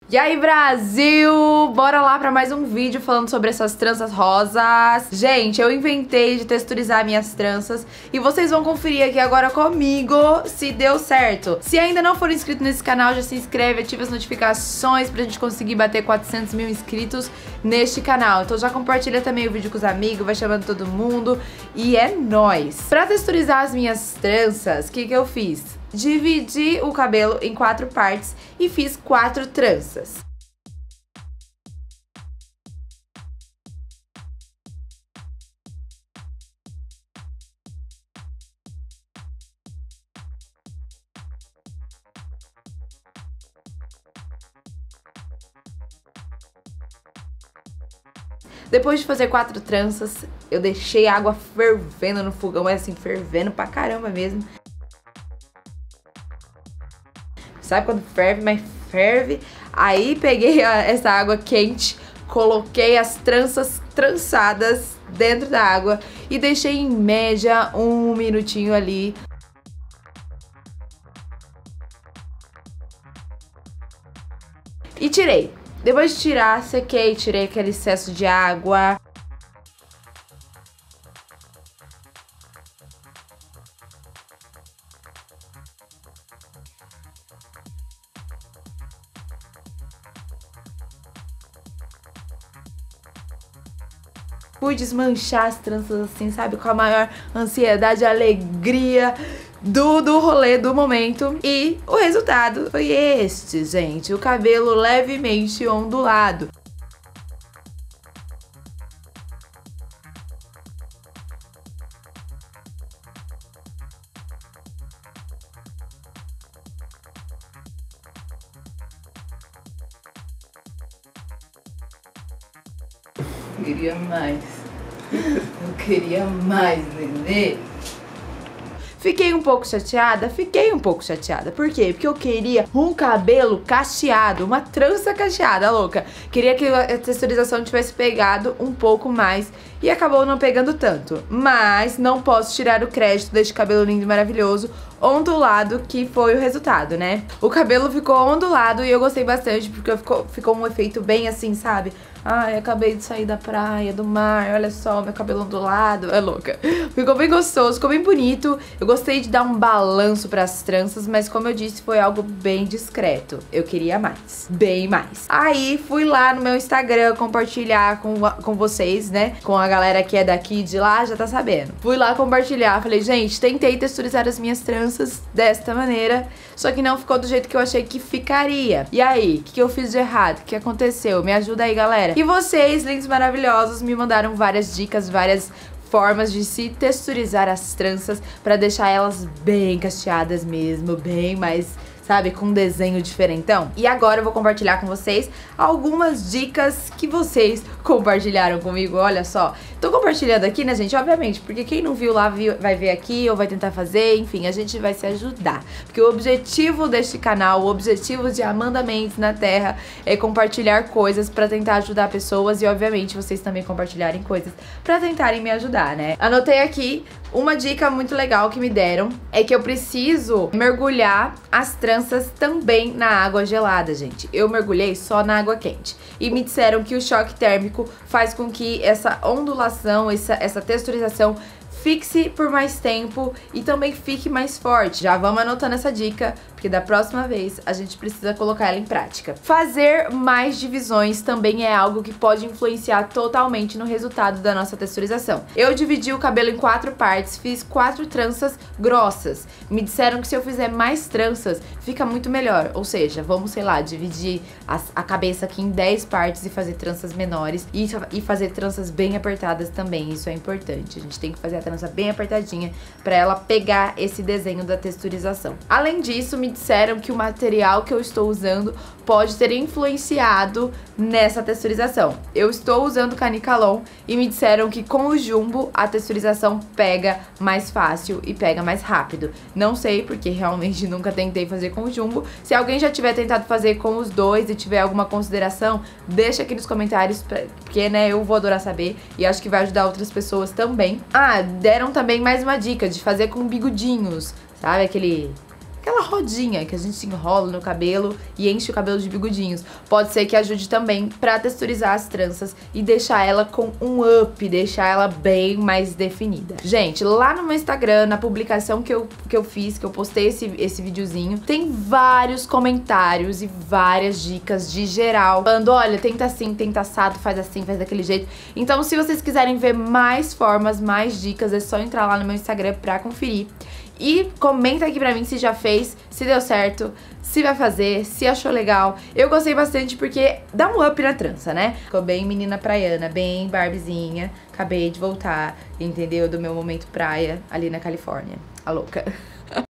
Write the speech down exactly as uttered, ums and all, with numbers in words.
E aí, Brasil! Bora lá pra mais um vídeo falando sobre essas tranças rosas. Gente, eu inventei de texturizar minhas tranças e vocês vão conferir aqui agora comigo se deu certo. Se ainda não for inscrito nesse canal, já se inscreve, ativa as notificações pra gente conseguir bater quatrocentos mil inscritos neste canal. Então já compartilha também o vídeo com os amigos, vai chamando todo mundo e é nóis! Pra texturizar as minhas tranças, o que que eu fiz? Dividi o cabelo em quatro partes e fiz quatro tranças. Depois de fazer quatro tranças, eu deixei a água fervendo no fogão, mas assim, fervendo pra caramba mesmo. Sabe quando ferve, mas ferve? Aí peguei a, essa água quente, coloquei as tranças trançadas dentro da água e deixei em média um minutinho ali. E tirei. Depois de tirar, sequei, tirei aquele excesso de água. Fui desmanchar as tranças assim, sabe? Com a maior ansiedade e alegria do, do rolê, do momento. E o resultado foi este, gente. O cabelo levemente ondulado. Eu queria mais. Eu queria mais, Nenê. Fiquei um pouco chateada? Fiquei um pouco chateada. Por quê? Porque eu queria um cabelo cacheado, uma trança cacheada, louca. Queria que a texturização tivesse pegado um pouco mais e acabou não pegando tanto. Mas não posso tirar o crédito deste cabelo lindo e maravilhoso, ondulado, que foi o resultado, né? O cabelo ficou ondulado e eu gostei bastante, porque ficou, ficou um efeito bem assim, sabe? Ai, acabei de sair da praia, do mar, olha só, meu cabelo ondulado, é louca. Ficou bem gostoso, ficou bem bonito. Eu gostei de dar um balanço pras tranças, mas como eu disse, foi algo bem discreto. Eu queria mais, bem mais. Aí, fui lá no meu Instagram compartilhar com, com vocês, né? Com a galera que é daqui de lá, já tá sabendo. Fui lá compartilhar, falei, gente, tentei texturizar as minhas tranças desta maneira, só que não ficou do jeito que eu achei que ficaria. E aí, o que, que eu fiz de errado? O que aconteceu? Me ajuda aí, galera. E vocês, lindos maravilhosos, me mandaram várias dicas, várias formas de se texturizar as tranças pra deixar elas bem cacheadas mesmo, bem mais, sabe, com um desenho diferentão. E agora eu vou compartilhar com vocês algumas dicas que vocês compartilharam comigo, olha só. Tô compartilhando aqui, né, gente, obviamente, porque quem não viu lá viu, vai ver aqui ou vai tentar fazer, enfim, a gente vai se ajudar. Porque o objetivo deste canal, o objetivo de Amanda Mendes na Terra é compartilhar coisas pra tentar ajudar pessoas e, obviamente, vocês também compartilharem coisas pra tentarem me ajudar, né? Anotei aqui uma dica muito legal que me deram, é que eu preciso mergulhar as tranças também na água gelada, gente. Eu mergulhei só na água quente. E me disseram que o choque térmico faz com que essa ondulação, essa, essa texturização fixe por mais tempo e também fique mais forte. Já vamos anotando essa dica, porque da próxima vez a gente precisa colocar ela em prática. Fazer mais divisões também é algo que pode influenciar totalmente no resultado da nossa texturização. Eu dividi o cabelo em quatro partes, fiz quatro tranças grossas. Me disseram que se eu fizer mais tranças, fica muito melhor. Ou seja, vamos, sei lá, dividir a, a cabeça aqui em dez partes e fazer tranças menores e, e fazer tranças bem apertadas também. Isso é importante. A gente tem que fazer a trança bem apertadinha pra ela pegar esse desenho da texturização. Além disso, me disseram que o material que eu estou usando pode ter influenciado nessa texturização. Eu estou usando Canicalon e me disseram que com o Jumbo a texturização pega mais fácil e pega mais rápido. Não sei, porque realmente nunca tentei fazer com o Jumbo. Se alguém já tiver tentado fazer com os dois e tiver alguma consideração, deixa aqui nos comentários, porque, né, eu vou adorar saber e acho que vai ajudar outras pessoas também. Ah, deram também mais uma dica de fazer com bigodinhos, sabe? Aquele... aquela rodinha que a gente enrola no cabelo e enche o cabelo de bigodinhos. Pode ser que ajude também pra texturizar as tranças e deixar ela com um up, deixar ela bem mais definida. Gente, lá no meu Instagram, na publicação que eu, que eu fiz, que eu postei esse, esse videozinho, tem vários comentários e várias dicas de geral, falando, olha, tenta assim, tenta assado, faz assim, faz daquele jeito. Então, se vocês quiserem ver mais formas, mais dicas, é só entrar lá no meu Instagram pra conferir. E comenta aqui pra mim se já fez, se deu certo, se vai fazer, se achou legal. Eu gostei bastante porque dá um up na trança, né? Ficou bem menina praiana, bem Barbiezinha. Acabei de voltar, entendeu? Do meu momento praia ali na Califórnia. A louca.